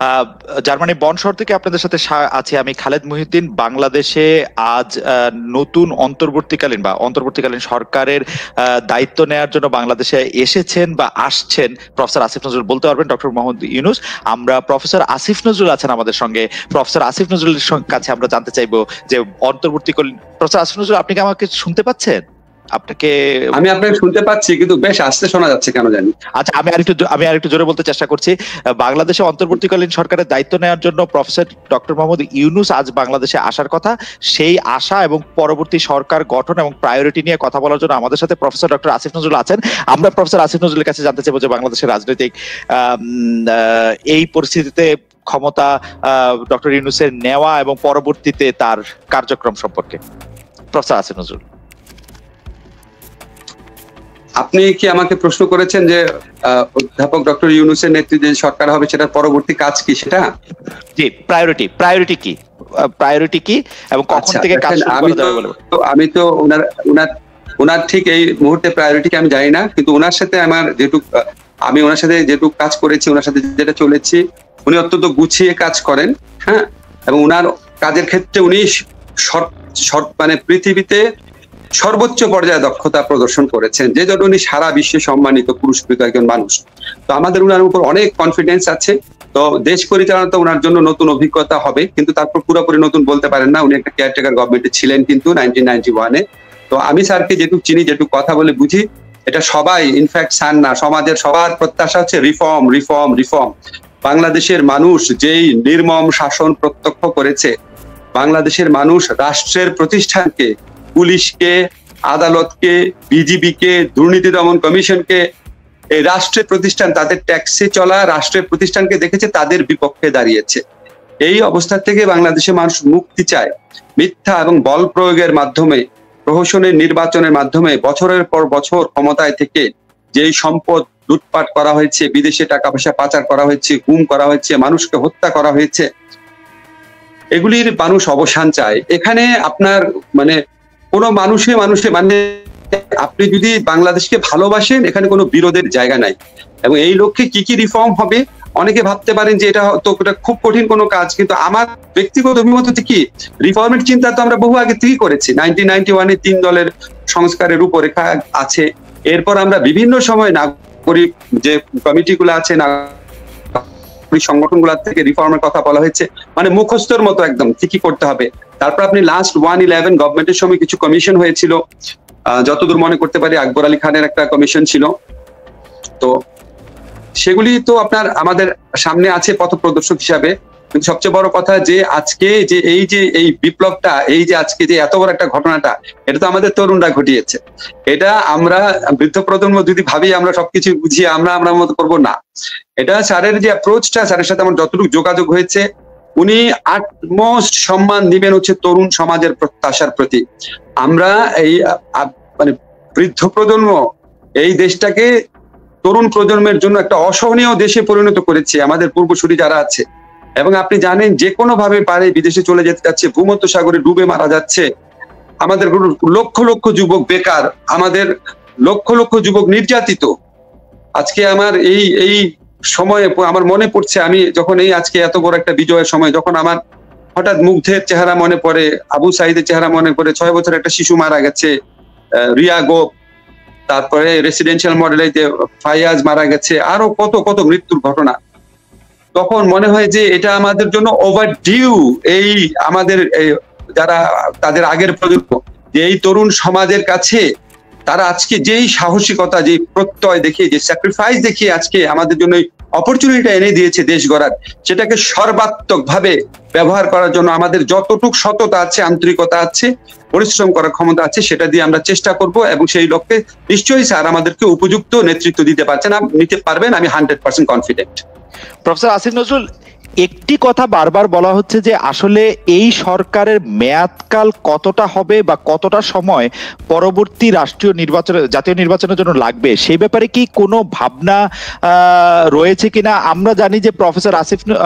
Germany বন শহর থেকে আপনাদের সাথে আছি আমি খালেদ মহিউদ্দিন। বাংলাদেশে আজ নতুন অন্তর্বর্তীকালীন সরকারের দায়িত্ব নেওয়ার জন্য বাংলাদেশে এসেছেন বা আসছেন প্রফেসর আসিফ নজরুল। বলতে পারবেন ডক্টর মোহাম্মদ ইউনূস। আমরা প্রফেসর আসিফ নজরুল আছেন আমাদের সঙ্গে। প্রফেসর আসিফ নজরুলের কাছে আমরা জানতে চাইবো যে অন্তর্বর্তীকালীন প্রফেসর আসিফ নজরুল, আপনি কি আমাকে শুনতে পাচ্ছেন? আমি আপনাকে শুনতে পাচ্ছি, কিন্তু বেশ আস্তে শোনা যাচ্ছে কেন জানি। আচ্ছা, আমি আরেকটু জোরে বলতে চেষ্টা করছি। বাংলাদেশে অন্তর্বর্তীকালীন সরকারের দায়িত্ব নেওয়ার জন্য প্রফেসর ডক্টর মোহাম্মদ ইউনূস আজ বাংলাদেশে আসার কথা। সেই আশা এবং পরবর্তী সরকার গঠন এবং প্রায়োরিটি নিয়ে কথা বলার জন্য আমাদের সাথে প্রফেসর ডক্টর আসিফ নজরুল আছেন। আমরা প্রফেসর আসিফ নজরুলের কাছে জানতে চাইবো যে বাংলাদেশের রাজনৈতিক এই পরিস্থিতিতে ক্ষমতা ডক্টর ইউনূসের নেওয়া এবং পরবর্তীতে তার কার্যক্রম সম্পর্কে। প্রফেসর আসিফ নজরুল, আপনি কি আমাকে প্রশ্ন করেছেন যে অধ্যাপক ডক্টর ইউনূসের নেতৃত্বে যে সরকার হবে সেটার পরবর্তী কাজ কি, সেটা? জি, প্রায়োরিটি কি এবং কখন থেকে কাজ শুরু করা যাবে বলে? আমি তো ওনার ঠিক এই মুহূর্তে প্রায়োরিটি কি আমি জানি না, কিন্তু ওনার সাথে আমি ওনার সাথে যেটুকু কাজ করেছি, ওনার সাথে যেটা চলেছি, উনি অত্যন্ত গুছিয়ে কাজ করেন। হ্যাঁ, এবং ওনার কাজের ক্ষেত্রে উনি মানে পৃথিবীতে সর্বোচ্চ পর্যায়ে দক্ষতা প্রদর্শন করেছেন, যে জন্য উনি সারা বিশ্বে সম্মানিত পুরস্কৃত একজন মানুষ। তো আমাদের ওনার উপর অনেক কনফিডেন্স আছে। তো দেশ পরিচালনা তো ওনার জন্য নতুন অভিজ্ঞতা হবে, কিন্তু তারপর পুরোপুরি নতুন বলতে পারেন না। উনি একটা কেয়ারটেকার গভর্নমেন্টে ছিলেন কিন্তু 1991-এ। তো আমি স্যারকে যেটুকু চিনি, যেটুকু কথা বলে বুঝি, এটা সবাই, ইনফ্যাক্ট স্যার না, সমাজের সবার প্রত্যাশা হচ্ছে রিফর্ম রিফর্ম রিফর্ম। বাংলাদেশের মানুষ যেই নির্মম শাসন প্রত্যক্ষ করেছে, বাংলাদেশের মানুষ রাষ্ট্রের প্রতিষ্ঠানকে, পুলিশকে, আদালতকে, বিজিবিকে, দুর্নীতি দমন কমিশনকে, এই রাষ্ট্রের প্রতিষ্ঠান, তাদের ট্যাক্সে চলা রাষ্ট্রের প্রতিষ্ঠানকে দেখেছে, তাদের বিপক্ষে দাঁড়িয়েছে। এই অবস্থা থেকে বাংলাদেশের মানুষ মুক্তি চায়। মিথ্যা এবং বল প্রয়োগের মাধ্যমে, প্রহসনের নির্বাচনের মাধ্যমে বছরের পর বছর ক্ষমতায় থেকে যেই সম্পদ লুটপাট করা হয়েছে, বিদেশে টাকা পয়সা পাচার করা হয়েছে, গুম করা হয়েছে, মানুষকে হত্যা করা হয়েছে, এগুলির মানুষ অবসান চায়। এখানে আপনার মানে কোনো মানুষে মানে আপনি যদি বাংলাদেশকে ভালোবাসেন, এখানে কোনো বিরোধের জায়গা নাই। এবং এই লক্ষ্যে কি কি রিফর্ম হবে, অনেকে ভাবতে পারেন যে এটা খুব কঠিন কোনো কাজ, কিন্তু আমার ব্যক্তিগত অভিমত কি, রিফর্মের চিন্তা তো আমরা বহু আগে থেকেই করেছি। 1991-এ 3 দলের সংস্কারের রূপরেখা আছে। এরপর আমরা বিভিন্ন সময় নাগরিক যে কমিটিগুলো আছে, সংগঠনগুলো থেকে রিফর্মের কথা বলা হয়েছে, মানে মুখস্থর মতো একদম কি করতে হবে। তারপর আপনি লাস্ট 111 গভর্নমেন্টের সময় কিছু কমিশন হয়েছিল, যতদূর মনে করতে পারি আকবর আলী খানের একটা কমিশন ছিল। তো সেগুলি তো আপনার আমাদের সামনে আছে পথ প্রদর্শক হিসাবে। কিন্তু সবচেয়ে বড় কথা যে আজকে যে এই বিপ্লবটা, এই যে আজকে যে এত বড় একটা ঘটনাটা, এটা তো আমাদের তরুণরা ঘটিয়েছে। এটা আমরা বৃদ্ধ প্রজন্ম যদি ভাবি আমরা সবকিছু বুঝিয়ে আমরা মতো করবো না। এটা স্যারের যে অ্যাপ্রোচটা, স্যারের সাথে আমার যতটুকু যোগাযোগ হয়েছে, উনি আটমোস্ট সম্মান দিবেন হচ্ছে তরুণ সমাজের প্রত্যাশার প্রতি। আমরা এই মানে বৃদ্ধ প্রজন্ম এই দেশটাকে তরুণ প্রজন্মের জন্য একটা অসহনীয় দেশে পরিণত করেছে, আমাদের পূর্বসূরি যারা আছে। এবং আপনি জানেন যে কোনো ভাবে পারে বিদেশে চলে যেতে যাচ্ছে, ভূমধ্য সাগরে ডুবে মারা যাচ্ছে, আমাদের লক্ষ লক্ষ যুবক বেকার, আমাদের লক্ষ লক্ষ যুবক নির্যাতিত। আজকে আমার এই সময়ে আমার মনে পড়ছে, আমি যখন আজকে এত বড় একটা বিজয়ের সময়, যখন আমার হঠাৎ মুগ্ধের চেহারা মনে পড়ে, আবু সাইদের চেহারা মনে পড়ে, 6 বছর একটা শিশু মারা গেছে, রিয়া গোপ, তারপরে রেসিডেন্সিয়াল মডেলে যে ফাইয়াজ মারা গেছে, আরো কত কত মৃত্যুর ঘটনা। তখন মনে হয় যে এটা আমাদের জন্য ওভার ডিউ। এই আমাদের যারা তাদের আগের প্রজন্ম, যে এই তরুণ সমাজের কাছে তারা আজকে যেই সাহসিকতা, যে প্রত্যয় দেখিয়ে, যে স্যাক্রিফাইস দেখিয়ে আজকে আমাদের জন্য অপরচুনিটিটা এনে দিয়েছে দেশ গড়ার, সেটাকে সর্বাত্মক ভাবে ব্যবহার করার জন্য আমাদের যতটুকু সততা আছে, আন্তরিকতা আছে, পরিশ্রম করার ক্ষমতা আছে, সেটা দিয়ে আমরা চেষ্টা করব। এবং সেই লক্ষ্যে নিশ্চয়ই স্যার আমাদেরকে উপযুক্ত নেতৃত্ব নিতে পারবেন, আমি 100% কনফিডেন্ট। প্রফেসর আসিফ নজরুল, একটি কথা বারবার বলা হচ্ছে যে আসলে এই সরকারের মেয়াদকাল কতটা হবে বা কতটা সময় পরবর্তী জাতীয় নির্বাচনের জন্য লাগবে, সেই ব্যাপারে কি কোনো ভাবনা রয়েছে কিনা? আমরা জানি যে প্রফেসর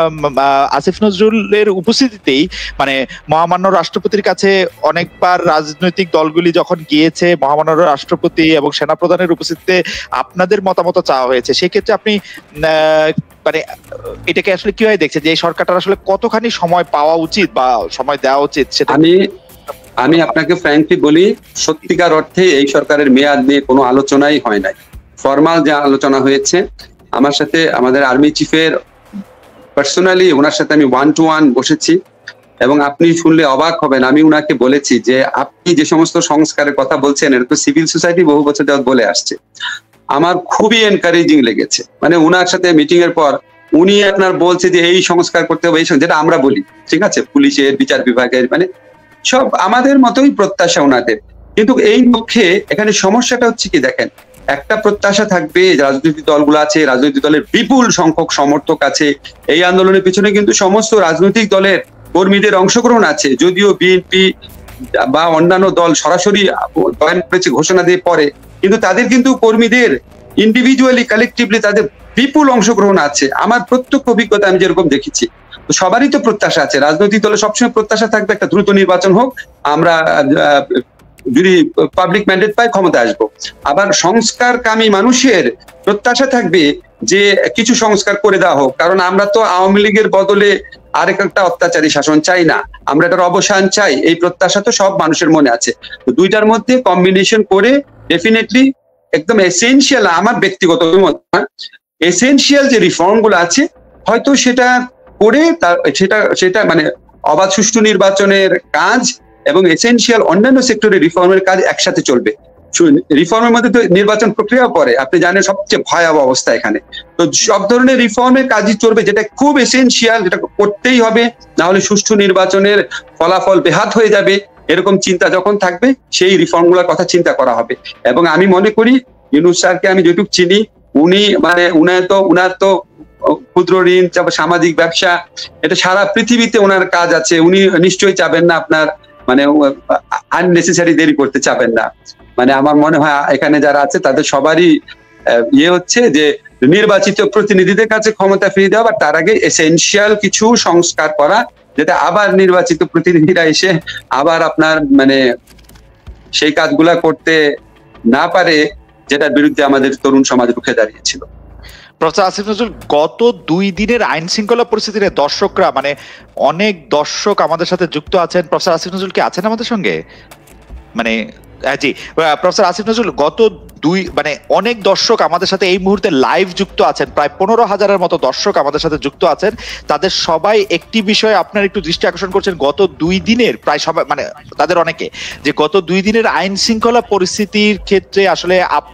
আসিফ নজরুলের উপস্থিতিতেই, মানে মহামান্য রাষ্ট্রপতির কাছে অনেকবার রাজনৈতিক দলগুলি যখন গিয়েছে, মহামান্য রাষ্ট্রপতি এবং সেনাপ্রধানের উপস্থিতিতে আপনাদের মতামত চাওয়া হয়েছে। সেক্ষেত্রে আপনি মানে এটাকে আসলে কিভাবে দেখছে যে এই সরকারটার আসলে কতখানি সময় পাওয়া উচিত বা সময় দেওয়া উচিত সেটা? আমি আপনাকে ফ্র্যাঙ্কলি বলি, সত্যিকার অর্থে এই সরকারের মেয়াদ নিয়ে কোনো আলোচনাই হয় নাই। ফরমাল যে আলোচনা হয়েছে, আমার সাথে আমাদের আর্মি চিফের পার্সোনালি ওনার সাথে আমি 1-to-1 বসেছি, এবং আপনি শুনলে অবাক হবেন, আমি উনাকে বলেছি যে আপনি যে সমস্ত সংস্কারের কথা বলছেন এটা তো সিভিল সোসাইটি বহু বছর যাবত বলে আসছে। আমার খুবই এনকারেজিং লেগেছে, মানে উনার সাথে মিটিং এর পর উনি আপনার বলছে যে এই সংস্কার করতে হবে, এই যেটা আমরা বলি, ঠিক আছে, পুলিশের, বিচার বিভাগের, মানে সব আমাদের মতোই প্রত্যাশা ওনাদের। কিন্তু এই লক্ষ্যে এখানে সমস্যাটা হচ্ছে কি দেখেন, একটা প্রত্যাশা থাকবে, রাজনৈতিক দলগুলো আছে, রাজনৈতিক দলের বিপুল সংখ্যক সমর্থক আছে, এই আন্দোলনের পিছনে কিন্তু সমস্ত রাজনৈতিক দলের কর্মীদের অংশগ্রহণ আছে, যদিও বিএনপি বা অন্যান্য দল সরাসরি জয়েন করেছে ঘোষণা দিয়ে পরে, কিন্তু তাদের কিন্তু কর্মীদের ইন্ডিভিজুয়ালি কালেকটিভলি তাদের বিপুল অংশগ্রহণ আছে। আমার প্রত্যক্ষ অভিজ্ঞতা আমি যেরকম দেখেছি, তো সবারই তো প্রত্যাশা আছে, রাজনৈতিক দলের সবসময় প্রত্যাশা থাকবে একটা দ্রুত নির্বাচন হোক, আমরা যদি পাবলিক ম্যান্ডেট পাই ক্ষমতা আসবো। আবার সংস্কারকামী মানুষের প্রত্যাশা থাকবে যে কিছু সংস্কার করে দেওয়া হোক, কারণ আমরা তো আওয়ামী লীগের বদলে আরেক একটা অত্যাচারী শাসন চাই না, আমরা এটার অবসান চাই, এই প্রত্যাশা তো সব মানুষের মনে আছে। তো দুইটার মধ্যে কম্বিনেশন করে ডেফিনেটলি একদম এসেনশিয়াল, আমার ব্যক্তিগত মত, এসেনশিয়াল যে রিফর্ম গুলো আছে হয়তো সেটা করে সেটা মানে অবাধ সুষ্ঠু নির্বাচনের কাজ এবং এসেনশিয়াল অন্যান্য সেক্টরের রিফর্মের কাজ একসাথে চলবে। রিফর্মের মধ্যে তো নির্বাচন প্রক্রিয়া পরে, আপনি জানেন সবচেয়ে ভয়াবহ অবস্থা এখানে। তো সব ধরনের রিফর্মের কাজই চলবে, যেটা খুব এসেনশিয়াল, যেটা করতেই হবে, না হলে সুষ্ঠু নির্বাচনের ফলাফল বেহাত হয়ে যাবে, এরকম চিন্তা যখন থাকবে সেই রিফর্মগুলোর কথা চিন্তা করা হবে। এবং আমি মনে করি ইউনূস স্যারকে আমি যেটুকু চিনি, উনি মানে উনার তো ক্ষুদ্র ঋণ, সামাজিক ব্যবসা, এটা সারা পৃথিবীতে ওনার কাজ আছে, উনি নিশ্চয়ই চাবেন না আপনার মানে আননেসেসারি দেরি করতে চাবেন না। মানে আমার মনে হয় এখানে যারা আছে তাদের সবারই হচ্ছে যে নির্বাচিত প্রতিনিধিদের কাছে ক্ষমতা ফিরিয়ে দেওয়া, তার আগে এসেনশিয়াল কিছু সংস্কার করা, যেটা আবার নির্বাচিত প্রতিনিধিরা এসে আবার আপনার মানে সেই কাজগুলা করতে না পারে, যেটার বিরুদ্ধে আমাদের তরুণ সমাজ রুখে দাঁড়িয়েছিল। প্রফেসর আসিফ নজরুল, গত 2 দিনের আইন শৃঙ্খলা পরিস্থিতিতে দর্শকরা মানে অনেক দর্শক আমাদের সাথে যুক্ত আছেন। প্রফেসর আসিফ নজরুল কি আছেন আমাদের সঙ্গে? মানে জি প্রফেসর আসিফ নজরুল, গত মানে অনেক দর্শক আমাদের সাথে এই মুহূর্তে লাইভ যুক্ত আছেন, প্রায় 15,000-এর মতো দর্শক আমাদের সাথে যুক্ত আছেন। তাদের সবাই একটি বিষয়ে আপনার একটু দৃষ্টি আকর্ষণ করছেন, গত 2 দিনের প্রায় সবাই মানে তাদের অনেকে, যে গত 2 দিনের আইন শৃঙ্খলা পরিস্থিতির ক্ষেত্রে আসলে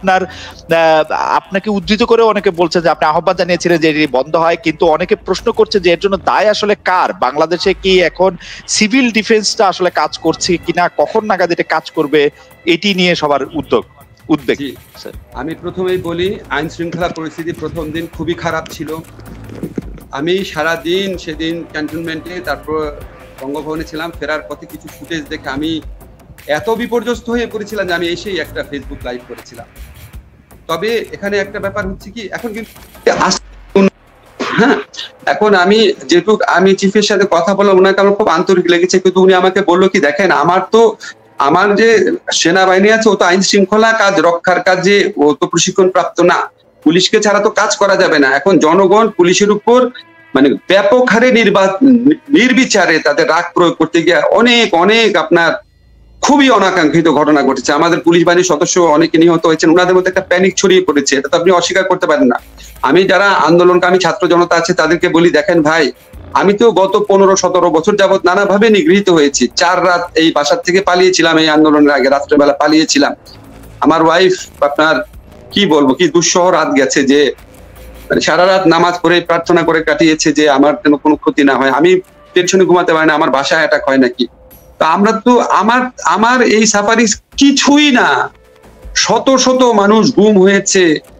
আপনাকে উদ্ধৃত করে অনেকে বলছেন যে আপনি আহ্বান জানিয়েছিলেন যে এটি বন্ধ হয়, কিন্তু অনেকে প্রশ্ন করছে যে এর জন্য দায় আসলে কার? বাংলাদেশে কি এখন সিভিল ডিফেন্সটা আসলে কাজ করছে কিনা, কখন নাগাদ এটা কাজ করবে, এটি নিয়ে সবার উদ্বেগ। আমি প্রথমেই বলি, আইন শৃঙ্খলা পরিস্থিতি প্রথম দিন খুবই খারাপ ছিল। আমি সারা দিন সেদিন ক্যান্টনমেন্টে, তারপর বঙ্গভবনে ছিলাম, ফেরার পথে কিছু ফুটেজ দেখে আমি এত বিপর্যস্ত হয়ে পড়েছিলাম যে আমি এসেই একটা ফেসবুক লাইভ করেছিলাম। তবে এখানে একটা ব্যাপার হচ্ছে কি, এখন কিন্তু হ্যাঁ, এখন আমি যেহেতু আমি চিফের সাথে কথা বললাম, ওনাকে আমার খুব আন্তরিক লেগেছে, কিন্তু উনি আমাকে বললো কি, দেখেন আমার যে সেনাবাহিনী আছে ও তো আইন শৃঙ্খলা কাজ রক্ষার কাজে ও তো প্রশিক্ষণ প্রাপ্ত না, পুলিশকে ছাড়া তো কাজ করা যাবে না। এখন জনগণ পুলিশের উপর মানে ব্যাপক হারে নির্বিচারে তাদের রাগ প্রয়োগ করতে গিয়ে অনেক আপনার খুবই অনাকাঙ্ক্ষিত ঘটনা ঘটেছে। আমাদের পুলিশ বাহিনীর সদস্য অনেকে নিহত হয়েছেন, ওনাদের মধ্যে একটা প্যানিক ছড়িয়ে পড়েছে, এটা তো আপনি অস্বীকার করতে পারেন না। আমি যারা আন্দোলনকামী ছাত্র জনতা আছে তাদেরকে বলি, দেখেন ভাই, আমি তো গত 15-17 বছর যাবত নানাভাবে নিগৃহীত হয়েছি। 4 রাত এই বাসার থেকে পালিয়েছিলাম, এই আন্দোলনের আগে রাত্রেবেলা পালিয়েছিলাম। আমার ওয়াইফ আপনার কি বলবো, কি দুঃসহ রাত গেছে, যে সারা রাত নামাজ পড়ে প্রার্থনা করে কাটিয়েছে যে আমার যেন কোনো ক্ষতি না হয়। আমি টেনশনে ঘুমাতে পারি না, আমার বাসায় অ্যাটাক হয় নাকি। তো আমরা তো আমার এই সাফারি কিছুই না, শত মানুষ গুম হয়েছে,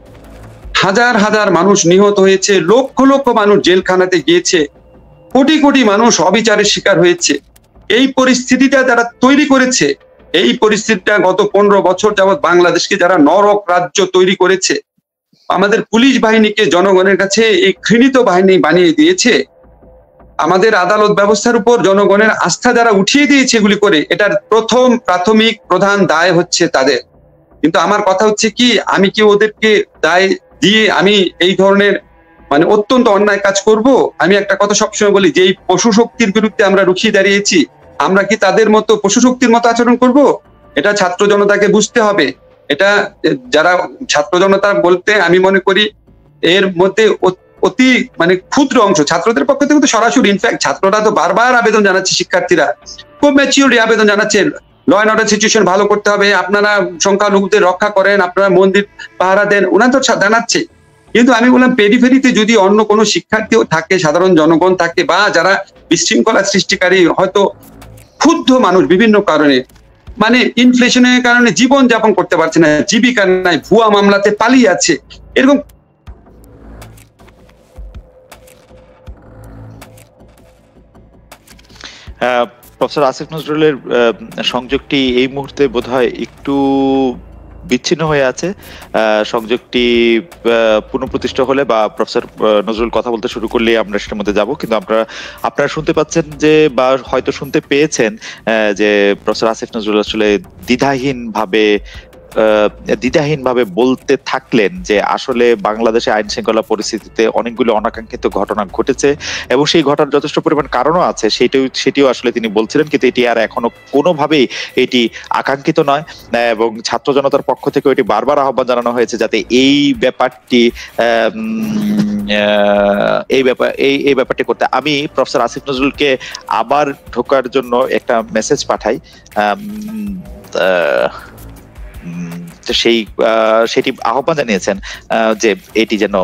হাজার মানুষ নিহত হয়েছে, লক্ষ মানুষ জেলখানাতে গিয়েছে, কোটি মানুষ অবিচারের শিকার হয়েছে। এই পরিস্থিতিটা যারা তৈরি করেছে, এই পরিস্থিতিটা গত 15 বছর যাবৎ বাংলাদেশকে যারা নরক রাজ্য তৈরি করেছে, আমাদের পুলিশ বাহিনীকে জনগণের কাছে এই ঘৃণিত বাহিনী বানিয়ে দিয়েছে, আমাদের আদালত ব্যবস্থার উপর জনগণের আস্থা যারা উঠিয়ে দিয়েছে এগুলি করে, এটার প্রাথমিক প্রধান দায় হচ্ছে তাদের। কিন্তু আমার কথা হচ্ছে কি, আমি কি ওদেরকে দায় দিয়ে আমি এই ধরনের মানে অত্যন্ত অন্যায় কাজ করব। আমি একটা কথা সবসময় বলি যে এই পশু শক্তির বিরুদ্ধে আমরা রুখে দাঁড়িয়েছি, আমরা কি তাদের মতো পশু শক্তির মতো আচরণ করব? এটা ছাত্র জনতাকে বুঝতে হবে। এটা যারা ছাত্র জনতা বলতে আমি মনে করি এর মধ্যে অতি মানে ক্ষুদ্র অংশ ছাত্রদের পক্ষ থেকে তো সরাসরি, ইনফ্যাক্ট ছাত্ররা তো বারবার আবেদন জানাচ্ছে, শিক্ষার্থীরা খুব ম্যাচিউরলি আবেদন জানাচ্ছে, ল অ্যান্ড অর্ডার সিচুয়েশন ভালো করতে হবে, আপনারা সংখ্যালঘুদের রক্ষা করেন, আপনারা মন্দির পাহারা দেন, ওনারা তো জানাচ্ছে। কিন্তু আমি বললাম পেরিফেরিতে যদি অন্য কোনো শিক্ষার্থীও থাকে, সাধারণ জনগণ থাকে, বা যারা বিশৃঙ্খলা সৃষ্টিকারী, হয়তো ক্ষুব্ধ মানুষ বিভিন্ন কারণে, মানে ইনফ্লেশনের কারণে জীবন যাপন করতে পারছে না, জীবিকা নাই, ভুয়া মামলাতে পালিয়ে আছে, এরকম প্রফেসর আসিফ নজরুলের সংযোগটি এই মুহূর্তে বোধহয় একটু বিচ্ছিন্ন হয়ে আছে। সংযোগটি পুনঃপ্রতিষ্ঠা হলে বা প্রফেসর নজরুল কথা বলতে শুরু করলে আমরা সেটার মধ্যে যাব। কিন্তু আপনারা শুনতে পাচ্ছেন যে, বা হয়তো শুনতে পেয়েছেন যে প্রফেসর আসিফ নজরুল আসলে দ্বিধাহীনভাবে বলতে থাকলেন যে আসলে বাংলাদেশে আইন শৃঙ্খলা পরিস্থিতিতে অনেকগুলো অনাকাঙ্ক্ষিত ঘটনা ঘটেছে এবং সেই ঘটনার যথেষ্ট পরিমাণ কারণও আছে, সেটিও আসলে তিনি বলছিলেন। কিন্তু এটি আর এখনো কোনোভাবেই এটি আকাঙ্ক্ষিত নয় এবং ছাত্র জনতার পক্ষ থেকে এটি বারবার আহ্বান জানানো হয়েছে যাতে এই ব্যাপারটি করতে। আমি প্রফেসর আসিফ নজরুলকে আবার ঢোকার জন্য একটা মেসেজ পাঠাই, সেটি আহ্বান জানিয়েছেন যে এটি যেন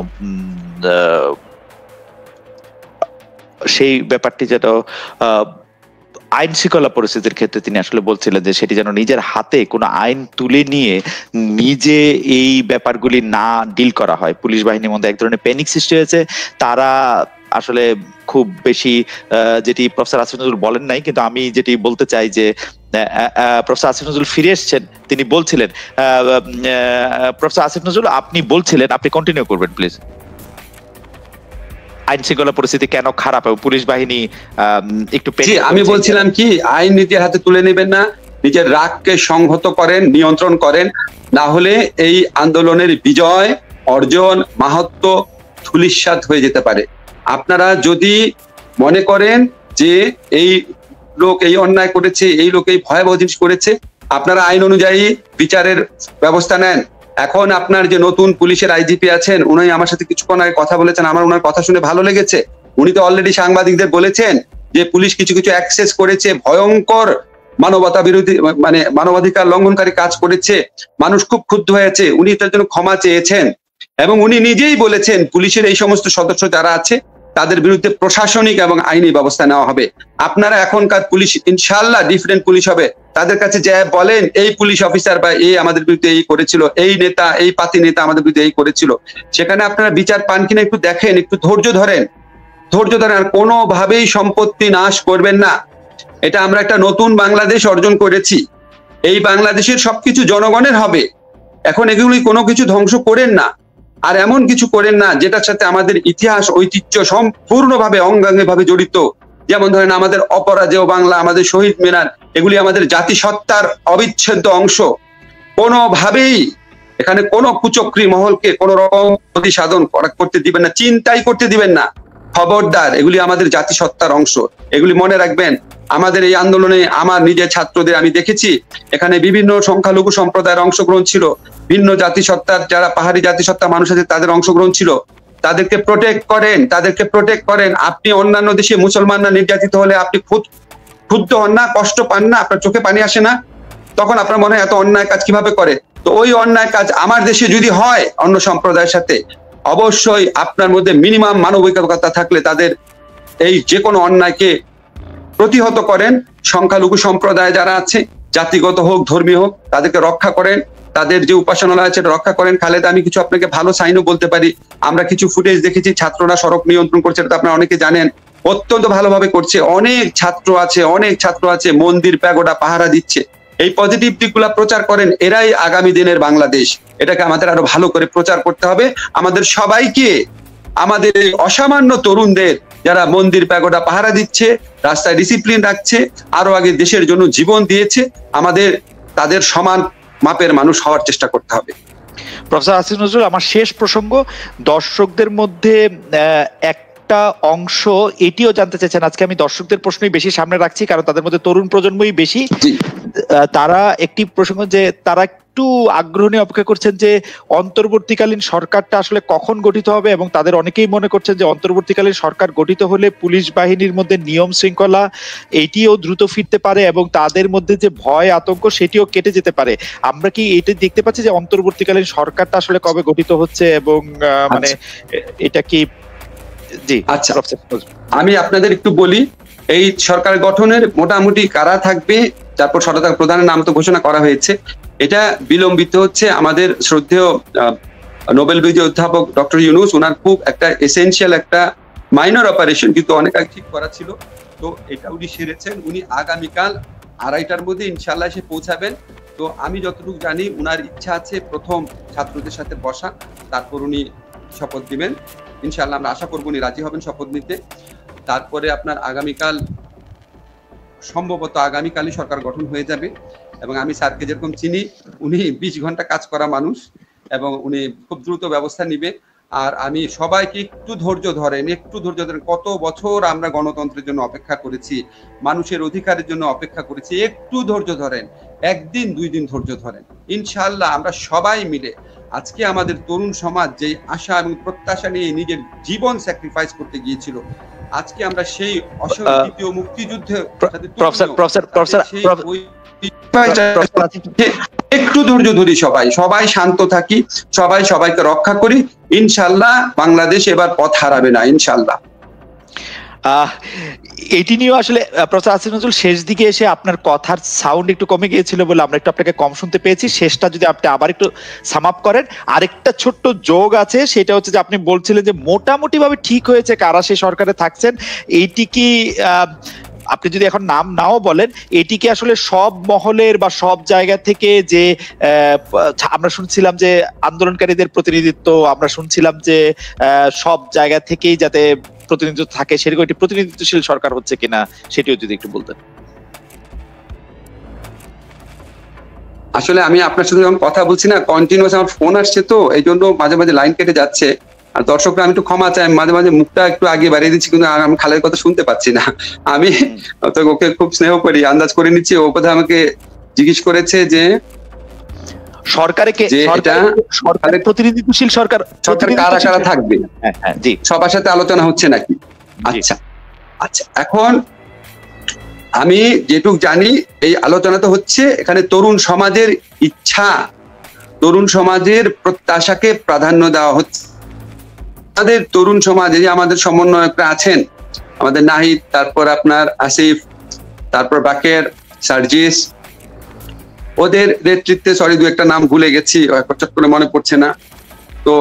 সেই ব্যাপারটি যেন আইন শৃঙ্খলা পরিস্থিতির ক্ষেত্রে তিনি আসলে বলছিলেন যে সেটি যেন নিজের হাতে কোনো আইন তুলে নিয়ে নিজে এই ব্যাপারগুলি না ডিল করা হয়। পুলিশ বাহিনীর মধ্যে এক ধরনের প্যানিক সৃষ্টি হয়েছে, তারা আসলে খুব বেশি, যেটি প্রফেসর আসিফ নজরুল বলেন নাই কিন্তু আমি যেটি বলতে চাই যে প্রফেসর আসিফ নজরুল ফিরে এসেছেন, তিনি বলছিলেন, প্রফেসর আসিফ নজরুল আপনি বলছিলেন, আপনি কন্টিনিউ করবেন প্লিজ। আইন শৃঙ্খলা পরিস্থিতি কেন খারাপ এবং পুলিশ বাহিনী একটু আমি বলছিলাম কি, আইন নিজের হাতে তুলে নেবেন না, নিজের রাগকে সংহত করেন, নিয়ন্ত্রণ করেন, না হলে এই আন্দোলনের বিজয় অর্জন মাহাত্ম্য ধূলিসাৎ হয়ে যেতে পারে। আপনারা যদি মনে করেন যে এই লোক এই অন্যায় করেছে, এই লোক এই ভয়াবহ জিনিস করেছে, আপনারা আইন অনুযায়ী বিচারের ব্যবস্থা নেন। এখন আপনার যে নতুন পুলিশের আইজিপি আছেন, উনি আমার সাথে কিছুক্ষণ আগে কথা বলেছেন, আমার ওনার কথা শুনে ভালো লেগেছে। উনি তো অলরেডি সাংবাদিকদের বলেছেন যে পুলিশ কিছু কিছু অ্যাক্সেস করেছে, ভয়ঙ্কর মানবতা বিরোধী মানে মানবাধিকার লঙ্ঘনকারী কাজ করেছে, মানুষ খুব ক্ষুব্ধ হয়েছে, উনি তার জন্য ক্ষমা চেয়েছেন এবং উনি নিজেই বলেছেন পুলিশের এই সমস্ত সদস্য যারা আছে তাদের বিরুদ্ধে প্রশাসনিক এবং আইনি ব্যবস্থা নেওয়া হবে। আপনারা এখনকার পুলিশ ইনশাআল্লাহ ডিফারেন্ট পুলিশ হবে, তাদের কাছে যে বলেন এই পুলিশ অফিসার বা এই আমাদের বিরুদ্ধে এই করেছিল, এই নেতা এই পাতি নেতা আমাদের বিরুদ্ধে এই করেছিল, সেখানে আপনারা বিচার পান কিনা একটু দেখেন, একটু ধৈর্য ধরেন, আর কোনোভাবেই সম্পত্তি নাশ করবেন না। এটা আমরা একটা নতুন বাংলাদেশ অর্জন করেছি, এই বাংলাদেশের সবকিছু জনগণের হবে। এখন এগুলি কোনো কিছু ধ্বংস করেন না, আর এমন কিছু করেন না যেটার সাথে আমাদের ইতিহাস ঐতিহ্য সম্পূর্ণভাবে অঙ্গাঙ্গি ভাবে জড়িত। যেমন ধরেন আমাদের অপরাজেয় বাংলা, আমাদের শহীদ মিনার, এগুলি আমাদের জাতিসত্তার অবিচ্ছেদ্য অংশ। কোনোভাবেই এখানে কোনো কুচক্রী মহলকে কোনো রকম ক্ষতি সাধন করতে দিবেন না, চিন্তাই করতে দিবেন না, খবরদার। এগুলি আমাদের জাতিসত্তার অংশ, এগুলি মনে রাখবেন। আমাদের এই আন্দোলনে আমার নিজের ছাত্রদের আমি দেখেছি, এখানে বিভিন্ন সংখ্যালঘু সম্প্রদায়ের অংশগ্রহণ ছিল, ভিন্ন জাতিসত্তার যারা পাহাড়ি জাতিসত্তার মানুষ আছে তাদের অংশগ্রহণ ছিল। তাদেরকে প্রোটেক্ট করেন। আপনি অন্যান্য দেশে মুসলমানরা নির্যাতিত হলে আপনি ক্ষুব্ধ হন না, কষ্ট পান না, আপনার চোখে পানি আসে না? তখন আপনার মনে হয় এত অন্যায় কাজ কিভাবে করে? তো ওই অন্যায় কাজ আমার দেশে যদি হয় অন্য সম্প্রদায়ের সাথে, অবশ্যই আপনার মধ্যে মিনিমাম মানবিকতা থাকলে তাদের এই যে কোনো অন্যায়কে প্রতিহত করেন। সংখ্যালঘু সম্প্রদায় যারা আছে, জাতিগত হোক ধর্মীয় হোক, তাদেরকে রক্ষা করেন, তাদের যে উপাসনালয় আছে রক্ষা করেন। খালেদা, আমি কিছু আপনাকে ভালো সাইনও বলতে পারি, আমরা কিছু ফুটেজ দেখেছি, ছাত্ররা সড়ক নিয়ন্ত্রণ করছে, এটা আপনারা অনেকে জানেন, অত্যন্ত ভালোভাবে করছে। অনেক ছাত্র আছে মন্দির প্যাগোডা পাহারা দিচ্ছে। এই পজিটিভ দিকগুলা প্রচার করেন, এরাই আগামী দিনের বাংলাদেশ। এটাকে আমাদের আরো ভালো করে প্রচার করতে হবে। আমাদের সবাইকে, আমাদের অসামান্য তরুণদের যারা মন্দির প্যাগোডা পাহারা দিচ্ছে, রাস্তায় ডিসিপ্লিন রাখছে, আরো আগে দেশের জন্য জীবন দিয়েছে, আমাদের তাদের সমান মাপের মানুষ হওয়ার চেষ্টা করতে হবে। প্রফেসর আসিফ নজরুল, আমার শেষ প্রসঙ্গ, দর্শকদের মধ্যে একটা অংশ এটিও জানতে চাইছেন, আজকে আমি দর্শকদের প্রশ্নই বেশি সামনে রাখছি কারণ তাদের মধ্যে তরুণ প্রজন্মই বেশি। তারা একটি প্রসঙ্গ যে তারা একটু আগ্রহ নিয়ে অপেক্ষা করছেন যে অন্তর্বর্তীকালীন সরকারটা আসলে কখন গঠিত হবে, এবং তাদের অনেকেই মনে করছেন যে অন্তর্বর্তীকালীন সরকার গঠিত হলে পুলিশ বাহিনীর মধ্যে নিয়ম শৃঙ্খলা এইটিও দ্রুত ফিরতে পারে এবং তাদের মধ্যে যে ভয় আতঙ্ক সেটিও কেটে যেতে পারে। আমরা কি এটা দেখতে পাচ্ছি যে অন্তর্বর্তীকালীন সরকারটা আসলে কবে গঠিত হচ্ছে এবং মানে এটা কি? জি আচ্ছা, আমি আপনাদের একটু বলি, এই সরকার গঠনের মোটামুটি কারা থাকবে, তারপর সরকার প্রধানের নাম তো ঘোষণা করা হয়েছে। এটা বিলম্বিত হচ্ছে আমাদের শ্রদ্ধেয় নোবেল বিজয়ী অধ্যাপক ডক্টর ইউনূস, ওনার খুব একটা এসেনশিয়াল একটা মাইনর অপারেশন কিন্তু অনেক আগে ঠিক করা ছিল, তো এটা উনি সেরেছেন। উনি আগামীকাল 2:30টার মধ্যে ইনশাআল্লাহ এসে পৌঁছাবেন। তো আমি যতটুকু জানি উনার ইচ্ছা আছে প্রথম ছাত্রদের সাথে বসা, তারপর উনি শপথ দিবেন। ইনশাআল্লাহ আমরা আশা করব উনি রাজি হবেন শপথ নিতে। তারপরে আপনার আগামীকাল, সম্ভবত আগামীকালই সরকার গঠন হয়ে যাবে। এবং আমি স্যারকে যেরকম চিনি, উনি 20 ঘন্টা কাজ করা মানুষ এবং উনি খুব দ্রুত ব্যবস্থা নিবে। আর আমি সবাইকে একটু ধৈর্য ধরেন, একটু ধৈর্য ধরেন। কত বছর আমরা গণতন্ত্রের জন্য অপেক্ষা করেছি, মানুষের অধিকারের জন্য অপেক্ষা করেছি, একটু ধৈর্য ধরেন, 1 দিন 2 দিন ধৈর্য ধরেন। ইনশাআল্লাহ আমরা সবাই মিলে, আজকে আমাদের তরুণ সমাজ যে আশা এবং প্রত্যাশা নিয়ে নিজের জীবন স্যাক্রিফাইস করতে গিয়েছিল, আজকে আমরা সেই দ্বিতীয় মুক্তিযুদ্ধে একটু ধৈর্য ধরি, সবাই শান্ত থাকি, সবাই সবাইকে রক্ষা করি। ইনশাআল্লাহ বাংলাদেশ এবার পথ হারাবে না, ইনশাআল্লাহ। এটি নিয়ে আসলে প্রফেসর আসিফ নজরুল শেষ দিকে এসে আপনার কথার সাউন্ড একটু কমে গিয়েছিল বলে আমরা একটু আপনাকে কম শুনতে পেয়েছি। শেষটা যদি আপনি আবার একটু সাম আপ করেন। আরেকটা ছোট্ট যোগ আছে, সেটা হচ্ছে যে আপনি বলছিলেন যে মোটামুটি ভাবে ঠিক হয়েছে কারা সেই সরকারে থাকছেন। এইটি কি আপনি যদি এখন নাম নাও বলেন, এটি কি আসলে সব মহলের বা সব জায়গা থেকে যে আমরা শুনছিলাম যে আন্দোলনকারীদের প্রতিনিধিত্ব, আমরা শুনছিলাম যে সব জায়গা থেকেই যাতে প্রতিনিধিত্ব থাকে, সেরকম একটি প্রতিনিধিত্বশীল সরকার হচ্ছে কিনা সেটিও যদি একটু বলতেন। আসলে আমি আপনার সাথে যখন কথা বলছি না, কন্টিনিউয়াস আমার ফোন আসছে, তো এই জন্য মাঝে মাঝে লাইন কেটে যাচ্ছে। আর দর্শকরা আমি একটু ক্ষমা চাই, মাঝে মাঝে মুখটা একটু আগে বাড়িয়ে দিচ্ছি, কিন্তু আমি খালের কথা শুনতে পাচ্ছি না। আমি ওকে খুব স্নেহ করি, আন্দাজ করে নিচ্ছি। ও কথা আমাকে জিজ্ঞেস করেছে যে সরকারের প্রতিনিধিত্বশীল সরকার কারা কারা থাকবে, সবার সাথে আলোচনা হচ্ছে নাকি? আচ্ছা আচ্ছা, এখন আমি যেটুক জানি এই আলোচনা তো হচ্ছে, এখানে তরুণ সমাজের ইচ্ছা, তরুণ সমাজের প্রত্যাশাকে প্রাধান্য দেওয়া হচ্ছে। আমাদের তরুণ সমাজে যে আমাদের সমন্বয়করা আছেন, আমাদের নাহিদ, তারপর আপনার আসিফ, তারপর বাকের, সার্জিস, ওদের নেতৃত্বে, সরি 2-1টা নাম ভুলে গেছি, চট করে মনে পড়ছে না, তো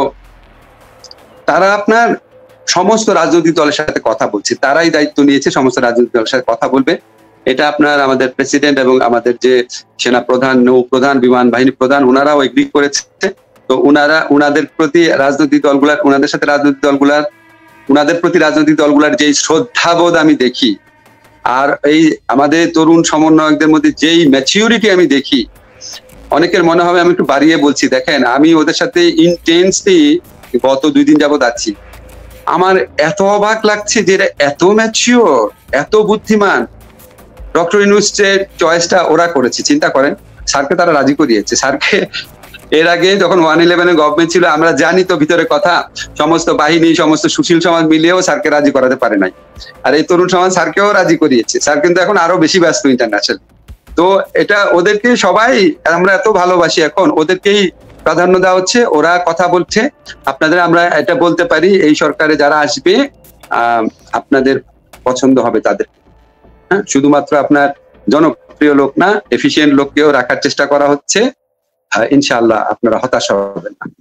তারা আপনার সমস্ত রাজনৈতিক দলের সাথে কথা বলছে, তারাই দায়িত্ব নিয়েছে সমস্ত রাজনৈতিক দলের সাথে কথা বলবে। এটা আপনার আমাদের প্রেসিডেন্ট এবং আমাদের যে সেনা প্রধান, নৌপ্রধান, বিমান বাহিনী প্রধান, ওনারাও এগ্রি করেছে। তো উনাদের প্রতি রাজনৈতিক দলগুলার, উনাদের সাথে রাজনৈতিক দলগুলার, উনাদের প্রতি রাজনৈতিক দলগুলার যেই শ্রদ্ধাবোধ আমি দেখি, আর এই আমাদের তরুণ সমন্বয়কদের মধ্যে যেই ম্যাচিউরিটি আমি দেখি, অনেকের মনে হবে আমি একটু বাড়িয়ে বলছি। দেখেন, আমি ওদের সাথে ইন্টেন্সলি গত 2 দিন যাবত আছি, আমার এত অবাক লাগছে যে এরা এত ম্যাচিওর, এত বুদ্ধিমান। ডক্টর ইউনূসের চয়েসটা ওরা করেছে, চিন্তা করেন। স্যারকে তারা রাজি করিয়েছে। স্যারকে এর আগে যখন 111 গভর্নমেন্ট ছিল, আমরা জানি তো ভিতরে কথা, সমস্ত বাহিনী, সমস্ত সুশীল সমাজ মিলিয়েও স্যারকে রাজি করাতে পারে নাই। আর এই তরুণ সমাজ স্যারকেও রাজি করিয়েছে। স্যার কিন্তু এখন আরো বেশি ব্যস্ত ইন্টারন্যাশনাল। তো এটা ওদেরকে সবাই আমরা এত ভালোবাসি, এখন ওদেরকেই প্রাধান্য দেওয়া হচ্ছে, ওরা কথা বলছে। আপনাদের আমরা এটা বলতে পারি, এই সরকারে যারা আসবে আপনাদের পছন্দ হবে তাদের। হ্যাঁ, শুধুমাত্র আপনার জনপ্রিয় লোক না, এফিশিয়েন্ট লোককেও রাখার চেষ্টা করা হচ্ছে। ইনশাআল্লাহ আপনারা হতাশ হবেন না।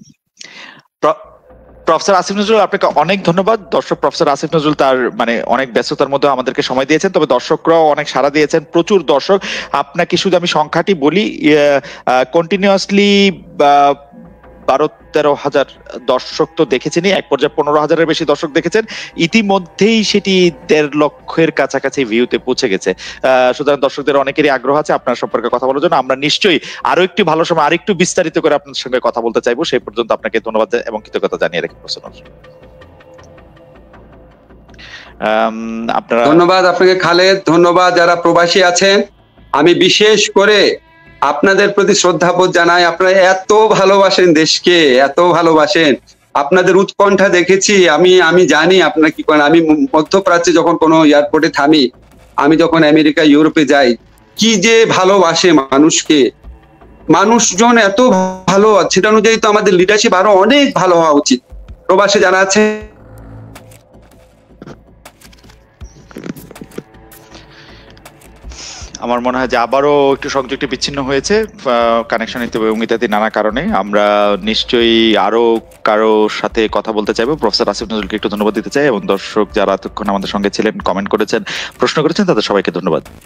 প্রফেসর আসিফ নজরুল, আপনাকে অনেক ধন্যবাদ। দর্শক, প্রফেসর আসিফ নজরুল তার মানে অনেক ব্যস্ততার মধ্যে আমাদেরকে সময় দিয়েছেন, তবে দর্শকরাও অনেক সাড়া দিয়েছেন, প্রচুর দর্শক। আপনাকে শুধু আমি সংখ্যাটি বলি, কন্টিনিউয়াসলি 12-13 হাজার দর্শক তো দেখেছেনই, এক পর্যায়ে 15 হাজারের বেশি দর্শক দেখেছেন। ইতিমধ্যেই সেটি 1.5 লক্ষের কাছাকাছি ভিউতে পৌঁছে গেছে। সুতরাং দর্শকদের অনেকেরই আগ্রহ আছে আপনার সম্পর্কে কথা বলার জন্য। আমরা নিশ্চয়ই আরো একটু ভালো সময় আরেকটু বিস্তারিত করে আপনার সঙ্গে কথা বলতে চাইবো। সেই পর্যন্ত আপনাকে ধন্যবাদ এবং কৃতজ্ঞতা জানিয়ে রাখি প্রশ্ন। আপনারা ধন্যবাদ আপনাকে খালেদ, ধন্যবাদ যারা প্রবাসী আছেন। আমি বিশেষ করে আপনাদের প্রতি শ্রদ্ধাবোধ জানাই। আপনারা এত ভালোবাসেন দেশকে, এত ভালোবাসেন, আপনাদের উৎকণ্ঠা দেখেছি। আমি জানি আপনারা কি করেন। আমি মধ্যপ্রাচ্যে যখন কোনো এয়ারপোর্টে থামি, আমি যখন আমেরিকা ইউরোপে যাই, কি যে ভালোবাসে মানুষকে, মানুষজন এত ভালো, সেটা অনুযায়ী তো আমাদের লিডারশিপ আরো অনেক ভালো হওয়া উচিত। প্রবাসে যারা আছে আমার মনে হয় যে আবারও একটু সংযোগটি বিচ্ছিন্ন হয়েছে কানেকশন এবং ইত্যাদি নানা কারণে। আমরা নিশ্চয়ই আরো কারো সাথে কথা বলতে চাইবো। প্রফেসর আসিফ নজরুলকে একটু ধন্যবাদ দিতে চাই এবং দর্শক যারা এতক্ষণ আমাদের সঙ্গে ছিলেন, কমেন্ট করেছেন, প্রশ্ন করেছেন, তাদের সবাইকে ধন্যবাদ।